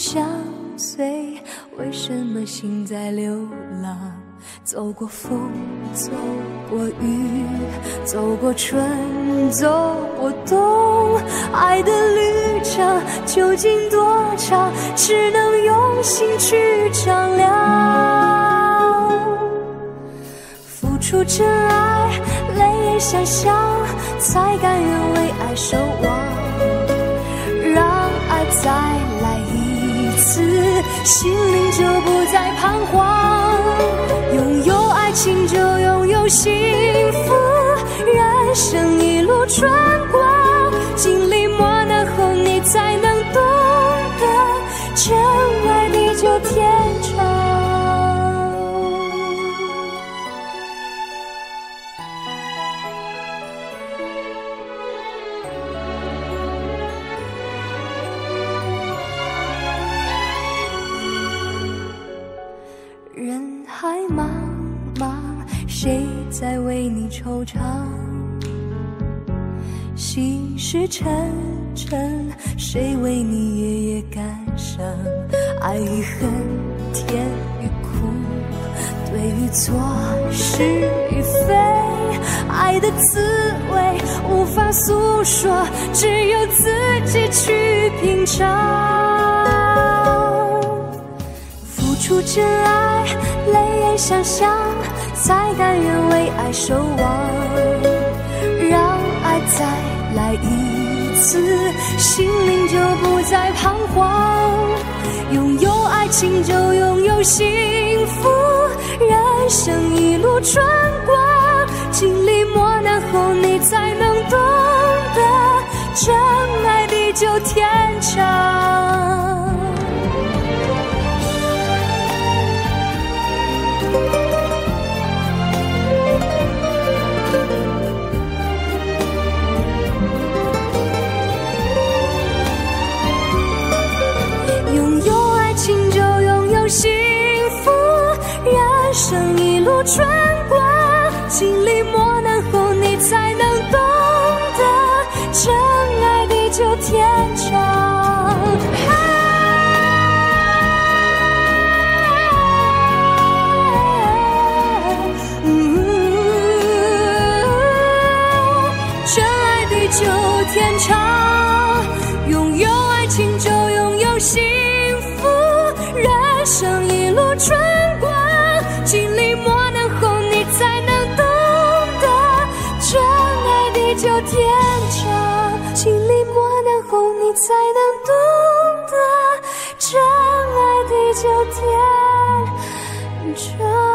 相随，为什么心在流浪？走过风，走过雨，走过春，走过冬，爱的旅程究竟多长？只能用心去丈量。付出真爱，泪眼相向，才甘愿为爱守望。让爱再来一次，心灵就不再彷徨。拥有爱情就拥有幸福，人生一路春光，经历磨难后你才能懂得，真爱地久天长。人海茫茫，谁在为你惆怅？心事沉沉，谁为你夜夜感伤？爱与恨，甜与苦，对与错，是与非，爱的滋味无法诉说，只有自己去品尝。付出真爱，泪眼相向，才甘愿为爱守望。让爱再来一次，心灵就不再彷徨。拥有爱情就拥有幸福，人生一路春光，经历磨难后你才能懂得，真爱地久天长。拥有爱情就拥有幸福，人生一路春光，经历磨难后你才能懂得，真爱地久天长。真爱地久天长，拥有爱情就拥有幸福，人生一路春光，经历磨难后你才能懂得，真爱地久天长。经历磨难后你才能懂得，真爱地久天长。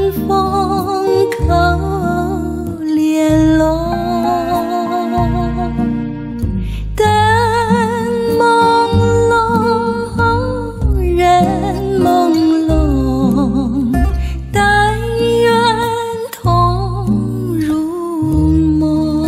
风可怜咯，灯朦胧，人朦胧，但愿同入梦。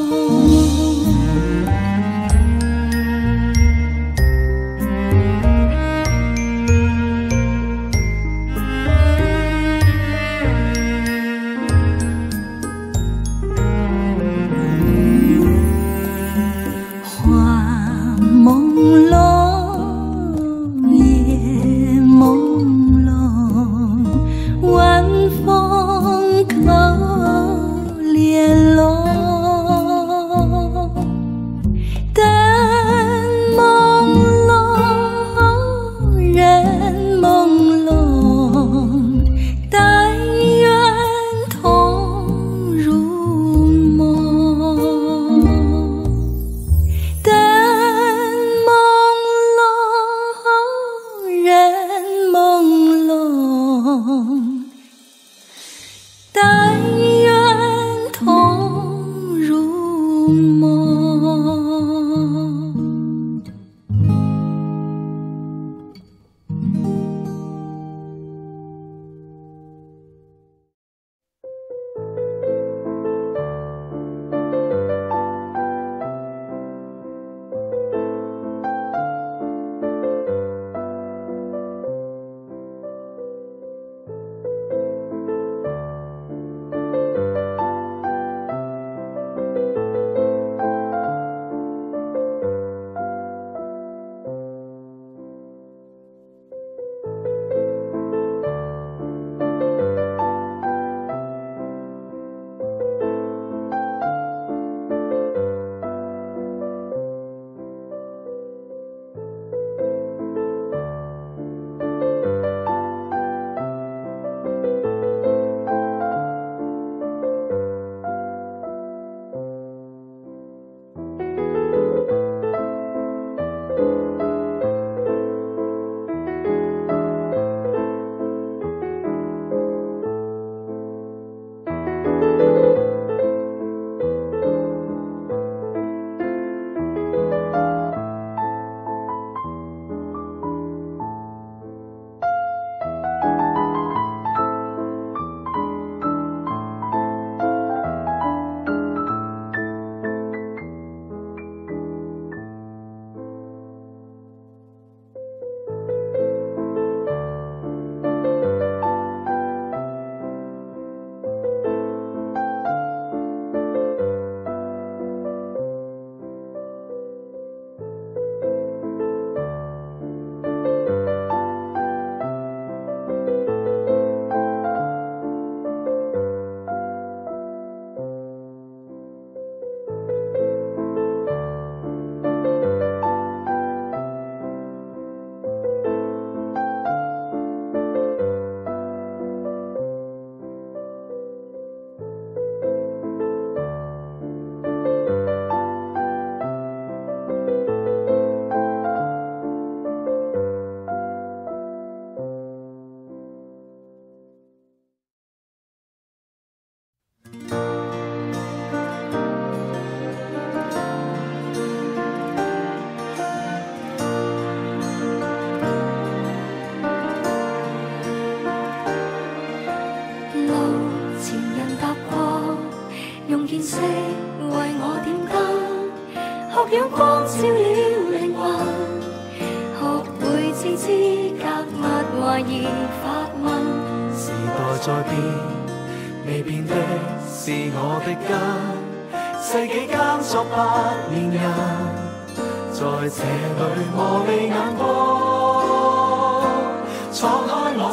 見識為我點燈，學陽光照了靈魂，學會自知格物懷疑發問。 時代在變，未變的是我的根，世紀間作百年人，在這裏磨礪眼光，敞開我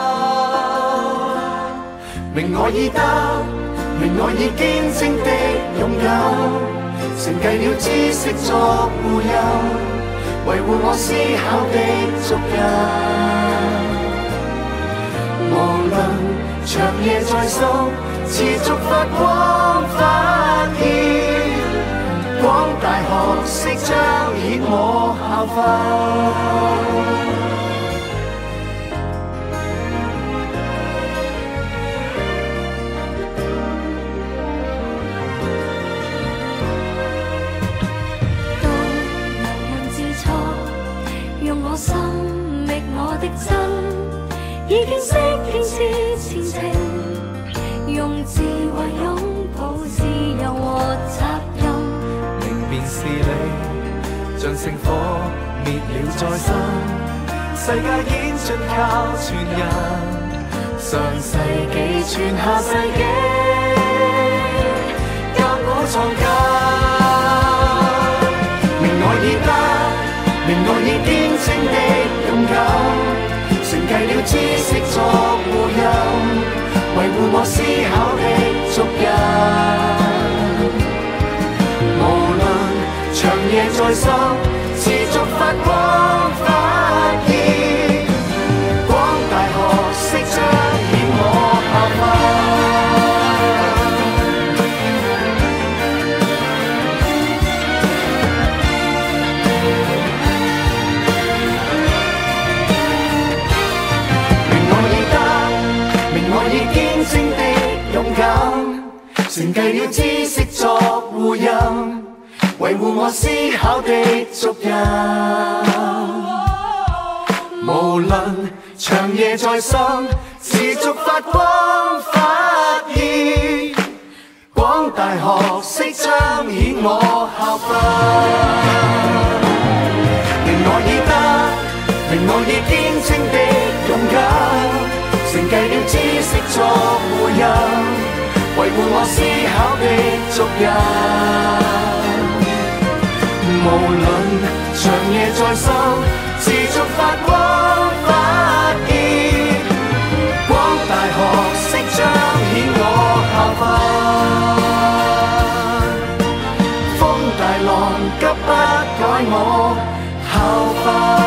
心，明我已得。明我已堅貞的勇敢，承繼了知識作護佑，維護我思考的足印。無論長夜在心，持續發光發現，廣大學識彰顯我效訓。 已經識堅持前程，用智慧擁抱自由和責任。 明辨是你，像聖火滅了再生，世界演進靠全人。上世紀傳下世紀，教我創價。明愛已得，明愛已堅貞的勇敢，承繼了知識作護蔭，維護我思考的足印。無論長夜再深，持續發光發熱，廣大學識彰顯我效法。明愛已得，明愛已堅貞的勇敢，承繼了知識作護蔭，維護我思考的足印。無論長夜再深，持續發光發熱，廣大學識彰顯我效法。明愛已得，明愛已堅貞的勇敢，承繼了知識作護蔭，維護我思考的足印。無論長夜再深，持續發光發熱，廣大學識彰顯我效法。風大浪急不改我效法。